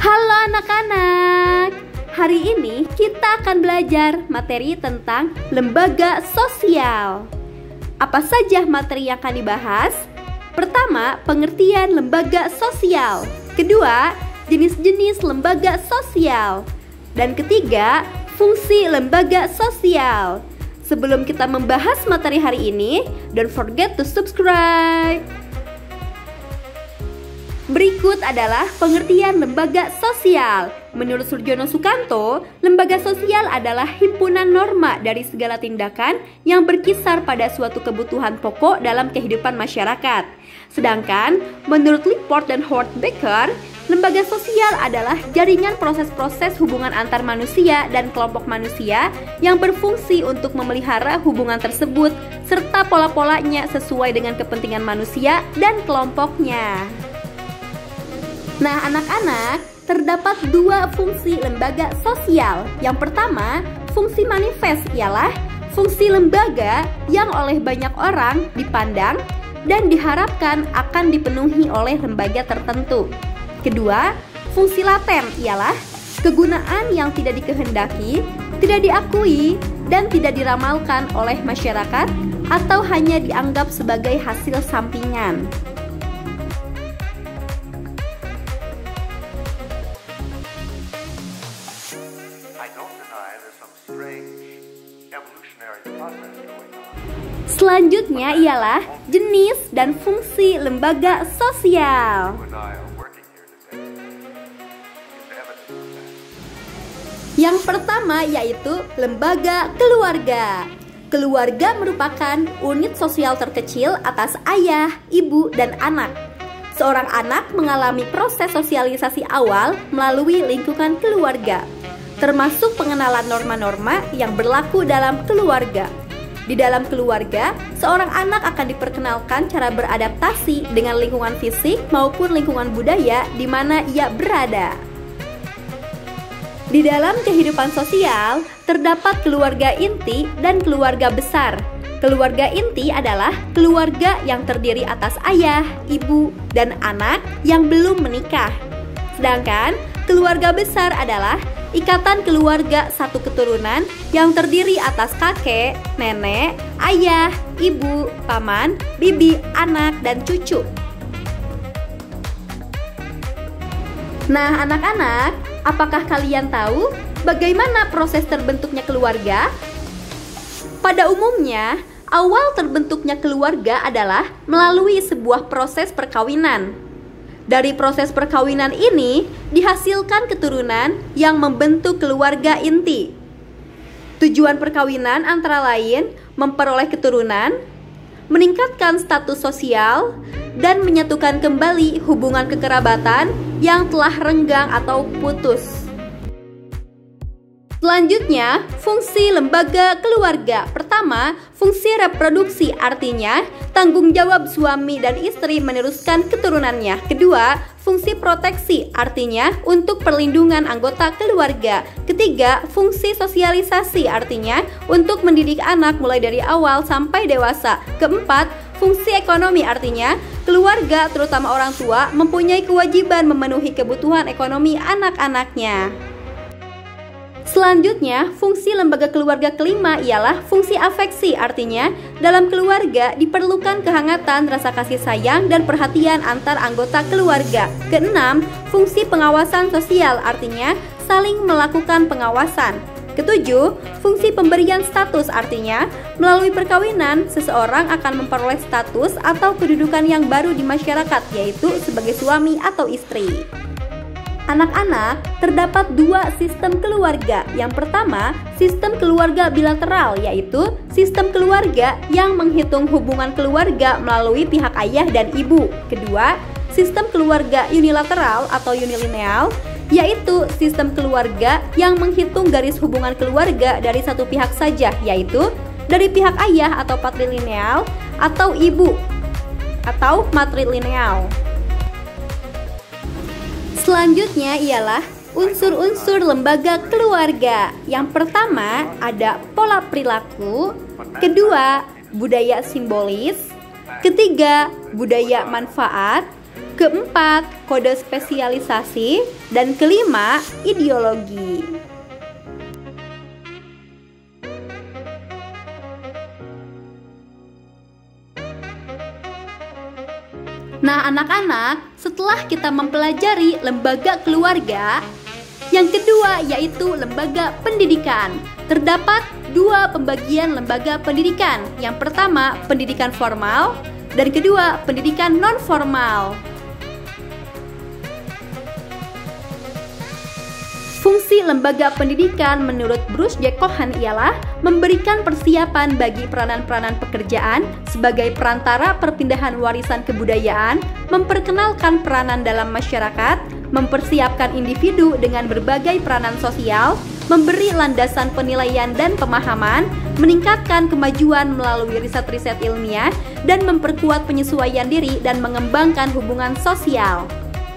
Halo anak-anak, hari ini kita akan belajar materi tentang lembaga sosial. Apa saja materi yang akan dibahas? Pertama, pengertian lembaga sosial. Kedua, jenis-jenis lembaga sosial. Dan ketiga, fungsi lembaga sosial. Sebelum kita membahas materi hari ini, don't forget to subscribe. Berikut adalah pengertian lembaga sosial. Menurut Surjono Sukanto, lembaga sosial adalah himpunan norma dari segala tindakan yang berkisar pada suatu kebutuhan pokok dalam kehidupan masyarakat. Sedangkan, menurut Lipport dan Howard Becker, lembaga sosial adalah jaringan proses-proses hubungan antar manusia dan kelompok manusia yang berfungsi untuk memelihara hubungan tersebut serta pola-polanya sesuai dengan kepentingan manusia dan kelompoknya. Nah, anak-anak, terdapat dua fungsi lembaga sosial. Yang pertama, fungsi manifest ialah fungsi lembaga yang oleh banyak orang dipandang dan diharapkan akan dipenuhi oleh lembaga tertentu. Kedua, fungsi laten ialah kegunaan yang tidak dikehendaki, tidak diakui, dan tidak diramalkan oleh masyarakat atau hanya dianggap sebagai hasil sampingan. Selanjutnya ialah jenis dan fungsi lembaga sosial. Yang pertama yaitu lembaga keluarga. Keluarga merupakan unit sosial terkecil atas ayah, ibu, dan anak. Seorang anak mengalami proses sosialisasi awal melalui lingkungan keluarga, termasuk pengenalan norma-norma yang berlaku dalam keluarga. Di dalam keluarga, seorang anak akan diperkenalkan cara beradaptasi dengan lingkungan fisik maupun lingkungan budaya di mana ia berada. Di dalam kehidupan sosial, terdapat keluarga inti dan keluarga besar. Keluarga inti adalah keluarga yang terdiri atas ayah, ibu, dan anak yang belum menikah. Sedangkan keluarga besar adalah ikatan keluarga satu keturunan yang terdiri atas kakek, nenek, ayah, ibu, paman, bibi, anak, dan cucu. Nah, anak-anak, apakah kalian tahu bagaimana proses terbentuknya keluarga? Pada umumnya, awal terbentuknya keluarga adalah melalui sebuah proses perkawinan. Dari proses perkawinan ini dihasilkan keturunan yang membentuk keluarga inti. Tujuan perkawinan antara lain memperoleh keturunan, meningkatkan status sosial, dan menyatukan kembali hubungan kekerabatan yang telah renggang atau putus. Selanjutnya, fungsi lembaga keluarga. Pertama, fungsi reproduksi, artinya tanggung jawab suami dan istri meneruskan keturunannya. Kedua, fungsi proteksi, artinya untuk perlindungan anggota keluarga. Ketiga, fungsi sosialisasi, artinya untuk mendidik anak mulai dari awal sampai dewasa. Keempat, fungsi ekonomi, artinya keluarga, terutama orang tua, mempunyai kewajiban memenuhi kebutuhan ekonomi anak-anaknya. Selanjutnya, fungsi lembaga keluarga kelima ialah fungsi afeksi, artinya dalam keluarga diperlukan kehangatan, rasa kasih sayang, dan perhatian antar anggota keluarga. Keenam, fungsi pengawasan sosial, artinya saling melakukan pengawasan. Ketujuh, fungsi pemberian status, artinya melalui perkawinan seseorang akan memperoleh status atau kedudukan yang baru di masyarakat, yaitu sebagai suami atau istri. Anak-anak, terdapat dua sistem keluarga. Yang pertama, sistem keluarga bilateral, yaitu sistem keluarga yang menghitung hubungan keluarga melalui pihak ayah dan ibu. Kedua, sistem keluarga unilateral atau unilineal, yaitu sistem keluarga yang menghitung garis hubungan keluarga dari satu pihak saja, yaitu dari pihak ayah atau patrilineal atau ibu atau matrilineal. Selanjutnya ialah unsur-unsur lembaga keluarga. Yang pertama ada pola perilaku, kedua budaya simbolis, ketiga budaya manfaat, Keempat, kode spesialisasi. Dan kelima, ideologi. Nah, anak-anak, setelah kita mempelajari lembaga keluarga, yang kedua yaitu lembaga pendidikan. Terdapat dua pembagian lembaga pendidikan. Yang pertama, pendidikan formal, dan kedua, pendidikan non-formal. Fungsi lembaga pendidikan menurut Bruce J. Cohen ialah memberikan persiapan bagi peranan-peranan pekerjaan sebagai perantara perpindahan warisan kebudayaan, memperkenalkan peranan dalam masyarakat, mempersiapkan individu dengan berbagai peranan sosial, memberi landasan penilaian dan pemahaman, meningkatkan kemajuan melalui riset-riset ilmiah, dan memperkuat penyesuaian diri dan mengembangkan hubungan sosial.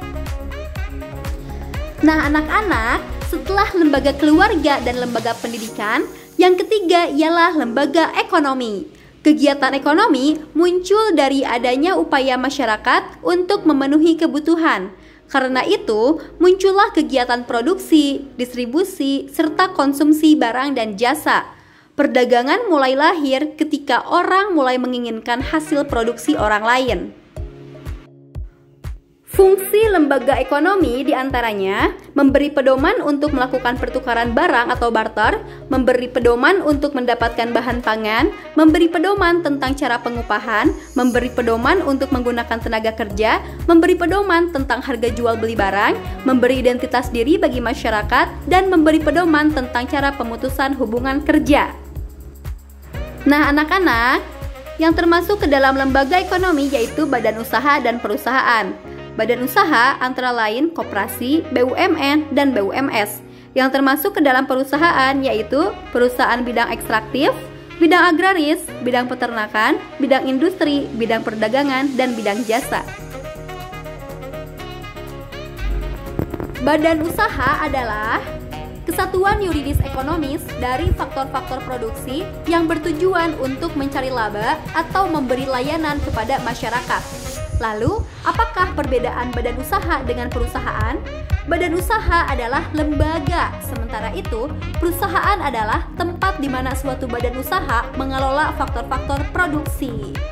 Nah, anak-anak, setelah lembaga keluarga dan lembaga pendidikan, yang ketiga ialah lembaga ekonomi. Kegiatan ekonomi muncul dari adanya upaya masyarakat untuk memenuhi kebutuhan. Karena itu, muncullah kegiatan produksi, distribusi, serta konsumsi barang dan jasa. Perdagangan mulai lahir ketika orang mulai menginginkan hasil produksi orang lain. Fungsi lembaga ekonomi diantaranya memberi pedoman untuk melakukan pertukaran barang atau barter, memberi pedoman untuk mendapatkan bahan pangan, memberi pedoman tentang cara pengupahan, memberi pedoman untuk menggunakan tenaga kerja, memberi pedoman tentang harga jual beli barang, memberi identitas diri bagi masyarakat, dan memberi pedoman tentang cara pemutusan hubungan kerja. Nah, anak-anak, yang termasuk ke dalam lembaga ekonomi yaitu badan usaha dan perusahaan. Badan usaha antara lain koperasi, BUMN, dan BUMS. Yang termasuk ke dalam perusahaan yaitu perusahaan bidang ekstraktif, bidang agraris, bidang peternakan, bidang industri, bidang perdagangan, dan bidang jasa. Badan usaha adalah kesatuan yuridis ekonomis dari faktor-faktor produksi yang bertujuan untuk mencari laba atau memberi layanan kepada masyarakat. Lalu, apakah perbedaan badan usaha dengan perusahaan? Badan usaha adalah lembaga, sementara itu perusahaan adalah tempat di mana suatu badan usaha mengelola faktor-faktor produksi.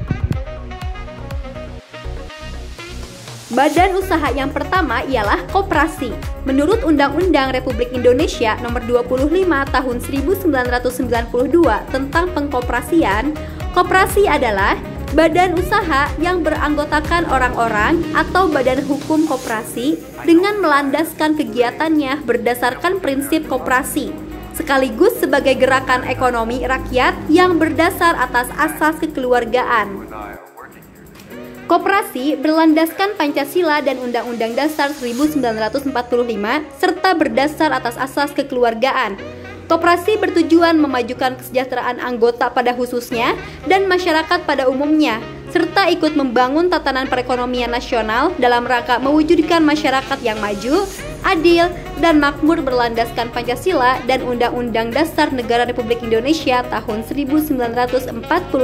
Badan usaha yang pertama ialah koperasi. Menurut Undang-Undang Republik Indonesia Nomor 25 Tahun 1992 tentang pengkoperasian, koperasi adalah badan usaha yang beranggotakan orang-orang atau badan hukum koperasi dengan melandaskan kegiatannya berdasarkan prinsip koperasi, sekaligus sebagai gerakan ekonomi rakyat yang berdasar atas asas kekeluargaan. Koperasi berlandaskan Pancasila dan Undang-Undang Dasar 1945 serta berdasar atas asas kekeluargaan. Koperasi bertujuan memajukan kesejahteraan anggota pada khususnya dan masyarakat pada umumnya, serta ikut membangun tatanan perekonomian nasional dalam rangka mewujudkan masyarakat yang maju, adil, dan makmur berlandaskan Pancasila dan Undang-Undang Dasar Negara Republik Indonesia tahun 1945.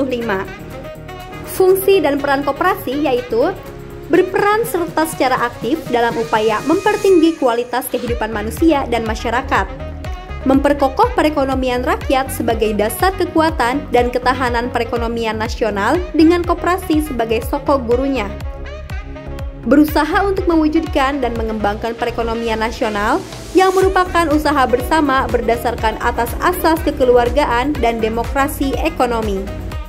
Fungsi dan peran koperasi yaitu berperan serta secara aktif dalam upaya mempertinggi kualitas kehidupan manusia dan masyarakat, memperkokoh perekonomian rakyat sebagai dasar kekuatan dan ketahanan perekonomian nasional dengan koperasi sebagai sokok gurunya, berusaha untuk mewujudkan dan mengembangkan perekonomian nasional yang merupakan usaha bersama berdasarkan atas asas kekeluargaan dan demokrasi ekonomi.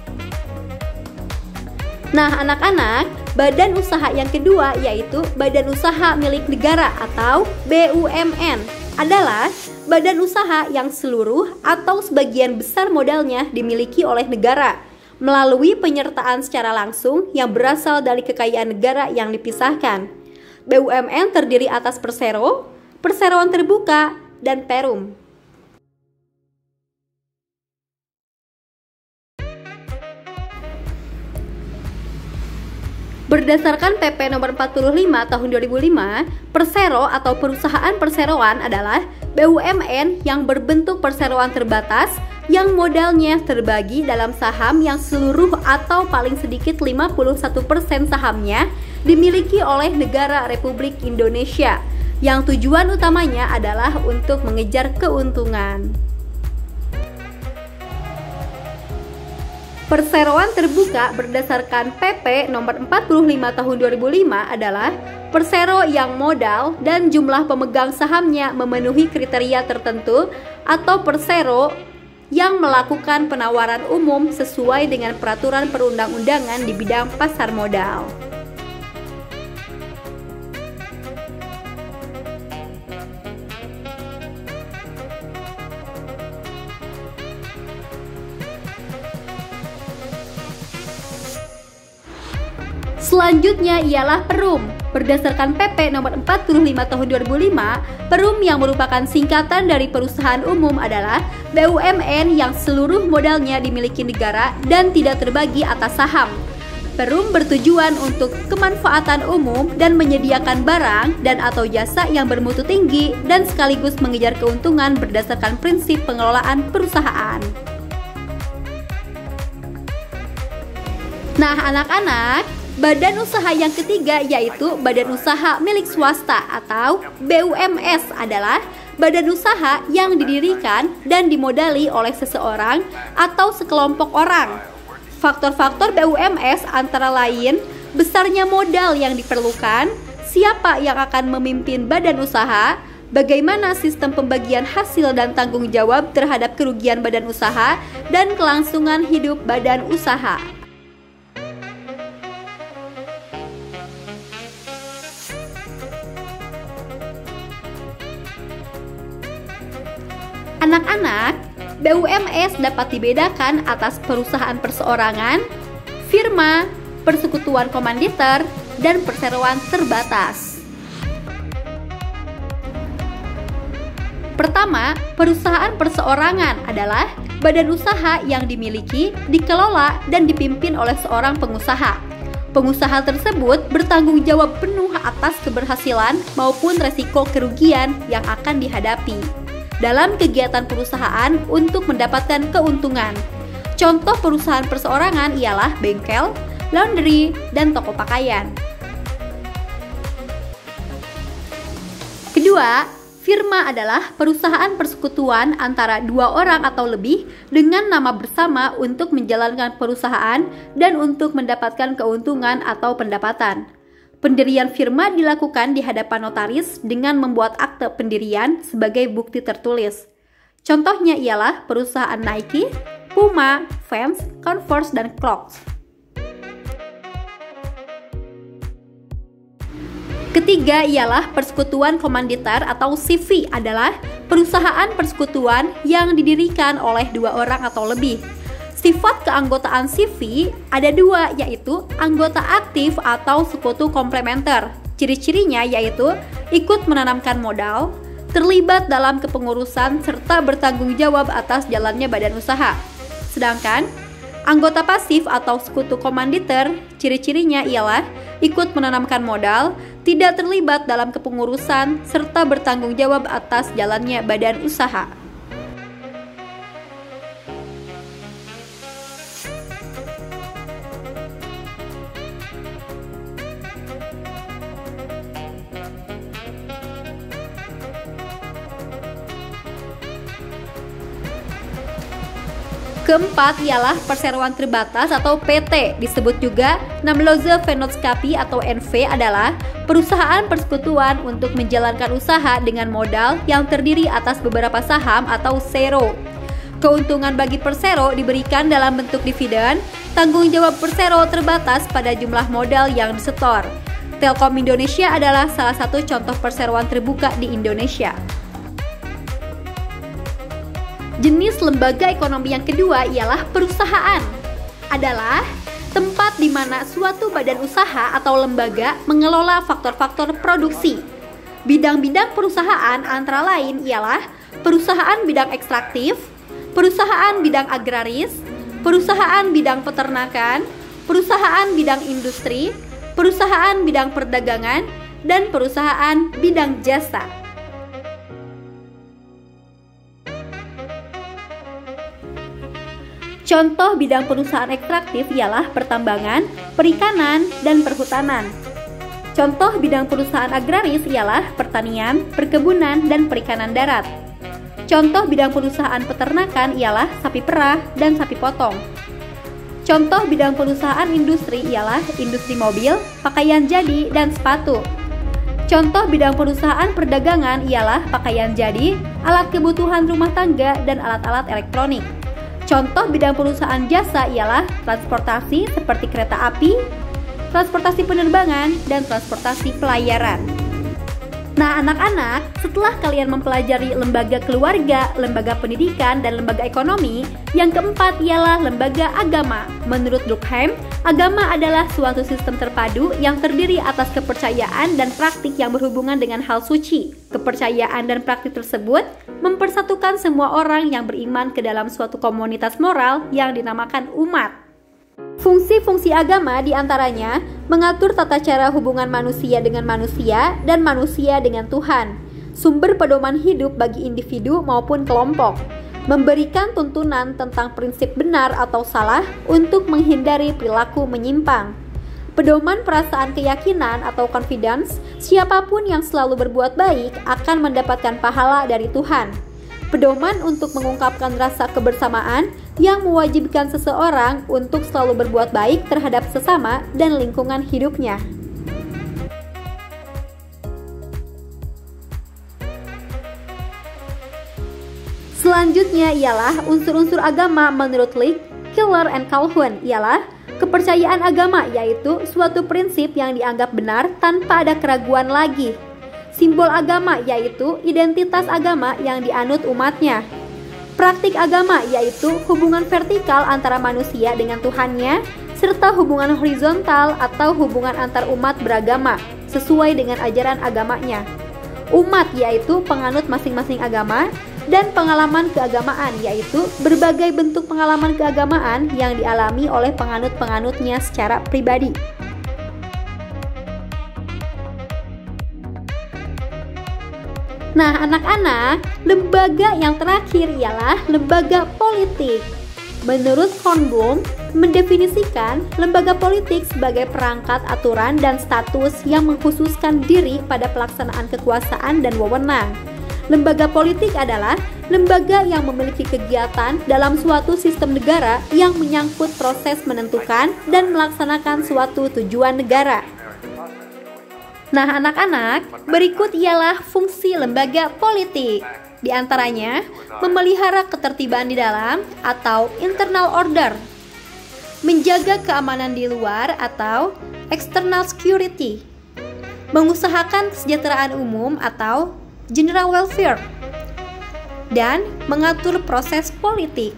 Nah, anak-anak, badan usaha yang kedua yaitu badan usaha milik negara atau BUMN adalah badan usaha yang seluruh atau sebagian besar modalnya dimiliki oleh negara melalui penyertaan secara langsung yang berasal dari kekayaan negara yang dipisahkan. BUMN terdiri atas persero, perseroan terbuka, dan perum. Berdasarkan PP nomor 45 tahun 2005, persero atau perusahaan perseroan adalah BUMN yang berbentuk perseroan terbatas yang modalnya terbagi dalam saham yang seluruh atau paling sedikit 51% sahamnya dimiliki oleh negara Republik Indonesia, yang tujuan utamanya adalah untuk mengejar keuntungan. Perseroan terbuka berdasarkan PP nomor 45 tahun 2005 adalah persero yang modal dan jumlah pemegang sahamnya memenuhi kriteria tertentu atau persero yang melakukan penawaran umum sesuai dengan peraturan perundang-undangan di bidang pasar modal. Selanjutnya ialah Perum. Berdasarkan PP nomor 45 tahun 2005, Perum yang merupakan singkatan dari perusahaan umum adalah BUMN yang seluruh modalnya dimiliki negara dan tidak terbagi atas saham. Perum bertujuan untuk kemanfaatan umum dan menyediakan barang dan atau jasa yang bermutu tinggi dan sekaligus mengejar keuntungan berdasarkan prinsip pengelolaan perusahaan. Nah, anak-anak, badan usaha yang ketiga yaitu badan usaha milik swasta atau BUMS adalah badan usaha yang didirikan dan dimodali oleh seseorang atau sekelompok orang. Faktor-faktor BUMS antara lain besarnya modal yang diperlukan, siapa yang akan memimpin badan usaha, bagaimana sistem pembagian hasil dan tanggung jawab terhadap kerugian badan usaha, dan kelangsungan hidup badan usaha. Anak-anak, BUMS dapat dibedakan atas perusahaan perseorangan, firma, persekutuan komanditer, dan perseroan terbatas. Pertama, perusahaan perseorangan adalah badan usaha yang dimiliki, dikelola, dan dipimpin oleh seorang pengusaha. Pengusaha tersebut bertanggung jawab penuh atas keberhasilan maupun resiko kerugian yang akan dihadapi dalam kegiatan perusahaan untuk mendapatkan keuntungan. Contoh perusahaan perseorangan ialah bengkel, laundry, dan toko pakaian. Kedua, firma adalah perusahaan persekutuan antara dua orang atau lebih dengan nama bersama untuk menjalankan perusahaan dan untuk mendapatkan keuntungan atau pendapatan. Pendirian firma dilakukan di hadapan notaris dengan membuat akte pendirian sebagai bukti tertulis. Contohnya ialah perusahaan Nike, Puma, Vans, Converse, dan Crocs. Ketiga ialah persekutuan komanditer atau CV adalah perusahaan persekutuan yang didirikan oleh dua orang atau lebih. Sifat keanggotaan CV ada dua, yaitu anggota aktif atau sekutu komplementer. Ciri-cirinya yaitu ikut menanamkan modal, terlibat dalam kepengurusan, serta bertanggung jawab atas jalannya badan usaha. Sedangkan anggota pasif atau sekutu komanditer, ciri-cirinya ialah ikut menanamkan modal, tidak terlibat dalam kepengurusan, serta bertanggung jawab atas jalannya badan usaha. Keempat ialah perseroan terbatas atau PT, disebut juga Namloze Vennootschappi atau NV adalah perusahaan persekutuan untuk menjalankan usaha dengan modal yang terdiri atas beberapa saham atau sero. Keuntungan bagi persero diberikan dalam bentuk dividen, tanggung jawab persero terbatas pada jumlah modal yang disetor. Telkom Indonesia adalah salah satu contoh perseroan terbuka di Indonesia. Jenis lembaga ekonomi yang kedua ialah perusahaan. Adalah tempat di mana suatu badan usaha atau lembaga mengelola faktor-faktor produksi. Bidang-bidang perusahaan antara lain ialah perusahaan bidang ekstraktif, perusahaan bidang agraris, perusahaan bidang peternakan, perusahaan bidang industri, perusahaan bidang perdagangan, dan perusahaan bidang jasa. Contoh bidang perusahaan ekstraktif ialah pertambangan, perikanan, dan perhutanan. Contoh bidang perusahaan agraris ialah pertanian, perkebunan, dan perikanan darat. Contoh bidang perusahaan peternakan ialah sapi perah dan sapi potong. Contoh bidang perusahaan industri ialah industri mobil, pakaian jadi, dan sepatu. Contoh bidang perusahaan perdagangan ialah pakaian jadi, alat kebutuhan rumah tangga, dan alat-alat elektronik. Contoh bidang perusahaan jasa ialah transportasi seperti kereta api, transportasi penerbangan, dan transportasi pelayaran. Nah, anak-anak, setelah kalian mempelajari lembaga keluarga, lembaga pendidikan, dan lembaga ekonomi, yang keempat ialah lembaga agama. Menurut Durkheim, agama adalah suatu sistem terpadu yang terdiri atas kepercayaan dan praktik yang berhubungan dengan hal suci. Kepercayaan dan praktik tersebut mempersatukan semua orang yang beriman ke dalam suatu komunitas moral yang dinamakan umat. Fungsi-fungsi agama diantaranya mengatur tata cara hubungan manusia dengan manusia dan manusia dengan Tuhan, sumber pedoman hidup bagi individu maupun kelompok, memberikan tuntunan tentang prinsip benar atau salah untuk menghindari perilaku menyimpang, pedoman perasaan keyakinan atau confidence, siapapun yang selalu berbuat baik akan mendapatkan pahala dari Tuhan, pedoman untuk mengungkapkan rasa kebersamaan yang mewajibkan seseorang untuk selalu berbuat baik terhadap sesama dan lingkungan hidupnya. Selanjutnya ialah unsur-unsur agama menurut Leake, Keller, and Calhoun ialah kepercayaan agama, yaitu suatu prinsip yang dianggap benar tanpa ada keraguan lagi. Simbol agama yaitu identitas agama yang dianut umatnya. Praktik agama yaitu hubungan vertikal antara manusia dengan Tuhannya, serta hubungan horizontal atau hubungan antar umat beragama sesuai dengan ajaran agamanya. Umat yaitu penganut masing-masing agama, dan pengalaman keagamaan yaitu berbagai bentuk pengalaman keagamaan yang dialami oleh penganut-penganutnya secara pribadi. Nah, anak-anak, lembaga yang terakhir ialah lembaga politik. Menurut Hornblum, mendefinisikan lembaga politik sebagai perangkat aturan dan status yang mengkhususkan diri pada pelaksanaan kekuasaan dan wewenang. Lembaga politik adalah lembaga yang memiliki kegiatan dalam suatu sistem negara yang menyangkut proses menentukan dan melaksanakan suatu tujuan negara. Nah, anak-anak, berikut ialah fungsi lembaga politik. Di antaranya, memelihara ketertiban di dalam atau internal order, menjaga keamanan di luar atau external security, mengusahakan kesejahteraan umum atau general welfare, dan mengatur proses politik.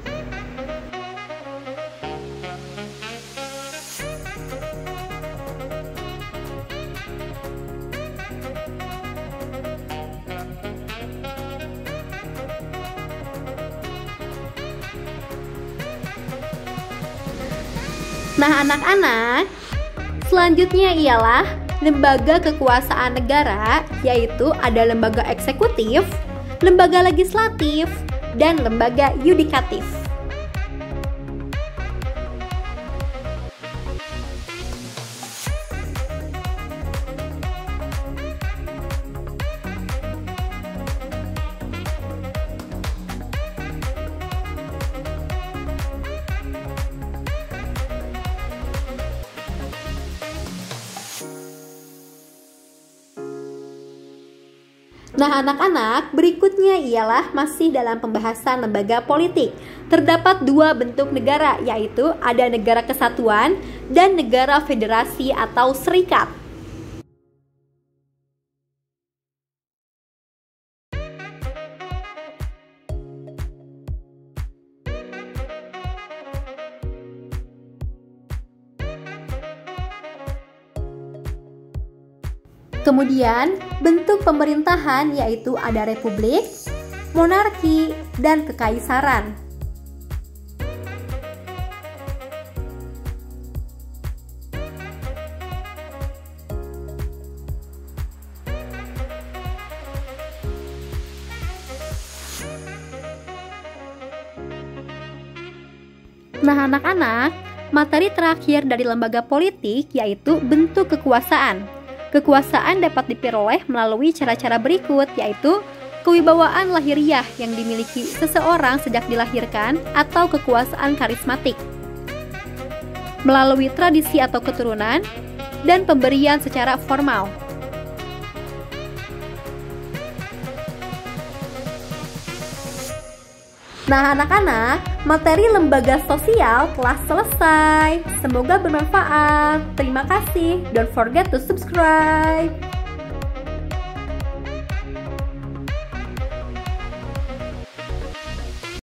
Nah, anak-anak, selanjutnya ialah lembaga kekuasaan negara, yaitu ada lembaga eksekutif, lembaga legislatif, dan lembaga yudikatif. Nah, anak-anak, berikutnya ialah masih dalam pembahasan lembaga politik. Terdapat dua bentuk negara, yaitu ada negara kesatuan dan negara federasi atau serikat. Kemudian, bentuk pemerintahan yaitu ada republik, monarki, dan kekaisaran. Nah, anak-anak, materi terakhir dari lembaga politik yaitu bentuk kekuasaan. Kekuasaan dapat diperoleh melalui cara-cara berikut, yaitu kewibawaan lahiriah yang dimiliki seseorang sejak dilahirkan atau kekuasaan karismatik, melalui tradisi atau keturunan, dan pemberian secara formal. Nah, anak-anak, materi lembaga sosial telah selesai. Semoga bermanfaat. Terima kasih. Don't forget to subscribe.